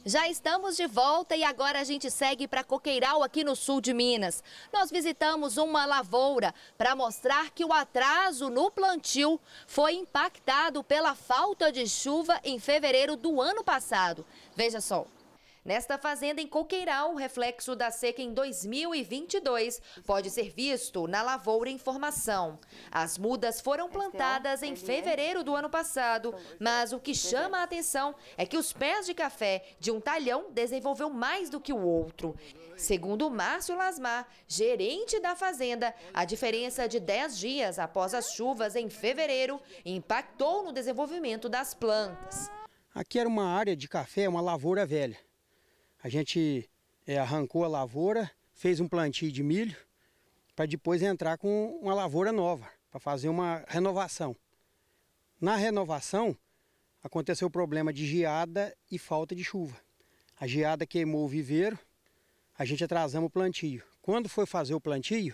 Já estamos de volta e agora a gente segue para Coqueiral, aqui no sul de Minas. Nós visitamos uma lavoura para mostrar que o atraso no plantio foi impactado pela falta de chuva em fevereiro do ano passado. Veja só. Nesta fazenda em Coqueiral, o reflexo da seca em 2022 pode ser visto na lavoura em formação. As mudas foram plantadas em fevereiro do ano passado, mas o que chama a atenção é que os pés de café de um talhão desenvolveu mais do que o outro. Segundo Márcio Lasmar, gerente da fazenda, a diferença de 10 dias após as chuvas em fevereiro impactou no desenvolvimento das plantas. Aqui era uma área de café, uma lavoura velha. A gente arrancou a lavoura, fez um plantio de milho, para depois entrar com uma lavoura nova, para fazer uma renovação. Na renovação, aconteceu o problema de geada e falta de chuva. A geada queimou o viveiro, a gente atrasamos o plantio. Quando foi fazer o plantio,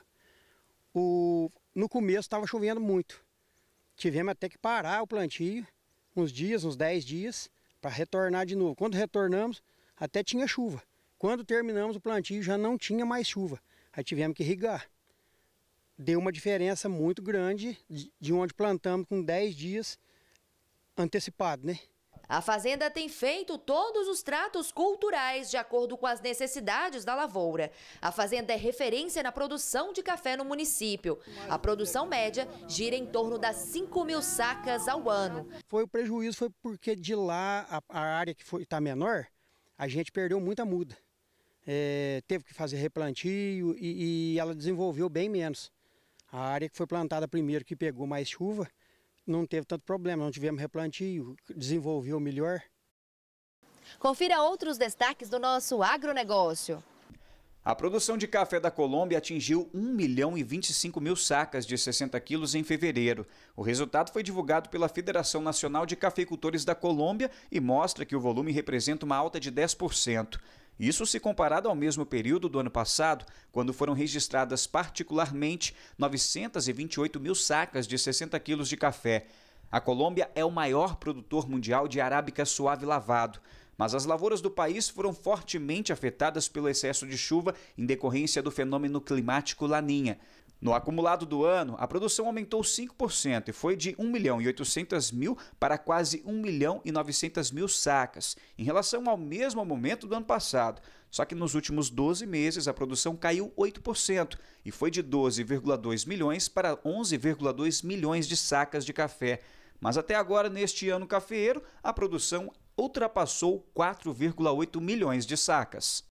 no começo estava chovendo muito. Tivemos até que parar o plantio, uns 10 dias, para retornar de novo. Quando retornamos, até tinha chuva. Quando terminamos o plantio já não tinha mais chuva. Aí tivemos que irrigar. Deu uma diferença muito grande de onde plantamos com 10 dias antecipado, né? A fazenda tem feito todos os tratos culturais de acordo com as necessidades da lavoura. A fazenda é referência na produção de café no município. A produção média gira em torno das 5.000 sacas ao ano. O prejuízo foi porque de lá, a área que está menor, a gente perdeu muita muda. Teve que fazer replantio e ela desenvolveu bem menos. A área que foi plantada primeiro, que pegou mais chuva, não teve tanto problema, não tivemos replantio, desenvolveu melhor. Confira outros destaques do nosso agronegócio. A produção de café da Colômbia atingiu 1.025.000 sacas de 60 quilos em fevereiro. O resultado foi divulgado pela Federação Nacional de Cafeicultores da Colômbia e mostra que o volume representa uma alta de 10%. Isso se comparado ao mesmo período do ano passado, quando foram registradas particularmente 928.000 sacas de 60 quilos de café. A Colômbia é o maior produtor mundial de arábica suave lavado. Mas as lavouras do país foram fortemente afetadas pelo excesso de chuva em decorrência do fenômeno climático Laninha. No acumulado do ano, a produção aumentou 5% e foi de 1.800.000 para quase 1.900.000 sacas, em relação ao mesmo momento do ano passado. Só que nos últimos 12 meses a produção caiu 8% e foi de 12,2 milhões para 11,2 milhões de sacas de café. Mas até agora, neste ano cafeeiro, a produção ultrapassou 4,8 milhões de sacas.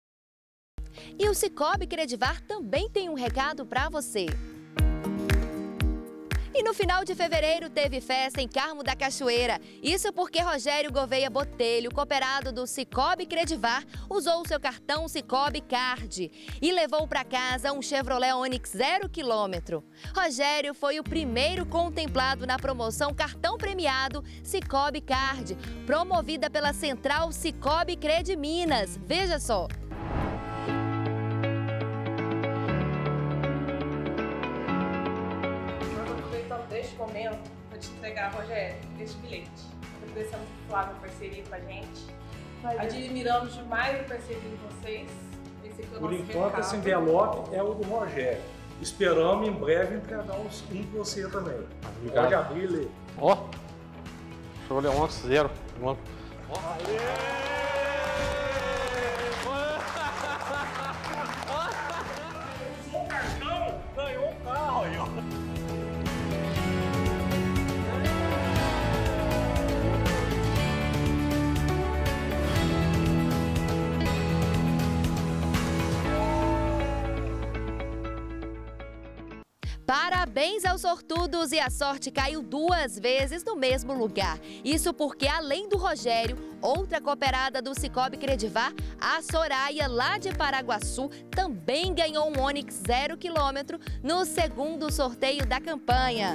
E o Sicoob Credivar também tem um recado para você. E no final de fevereiro teve festa em Carmo da Cachoeira. Isso porque Rogério Gouveia Botelho, cooperado do Sicoob Credivar, usou o seu cartão Sicoob Card e levou para casa um Chevrolet Onix 0 km. Rogério foi o primeiro contemplado na promoção Cartão Premiado Sicoob Card, promovida pela Central Sicoob Cred Minas. Veja só. Neste momento, vou te entregar, Rogério, este bilhete. Agradecemos por falar na parceria com a gente. Admiramos demais a parceria de vocês. Esse aqui é o por nosso enquanto, recado. esse envelope é o do Rogério. Esperamos em breve entregar um para você também. Obrigado. Pode abrir e ler. Ó, Chevrolet Onix 0. O cartão ganhou um carro aí, ó. Parabéns aos sortudos, e a sorte caiu 2 vezes no mesmo lugar. Isso porque, além do Rogério, outra cooperada do Sicoob Credivar, a Soraya, lá de Paraguaçu, também ganhou um Onix 0 km no segundo sorteio da campanha.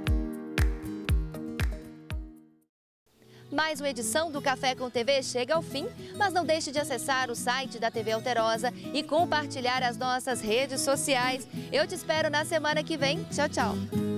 Mais uma edição do Café com TV chega ao fim, mas não deixe de acessar o site da TV Alterosa e compartilhar as nossas redes sociais. Eu te espero na semana que vem. Tchau, tchau!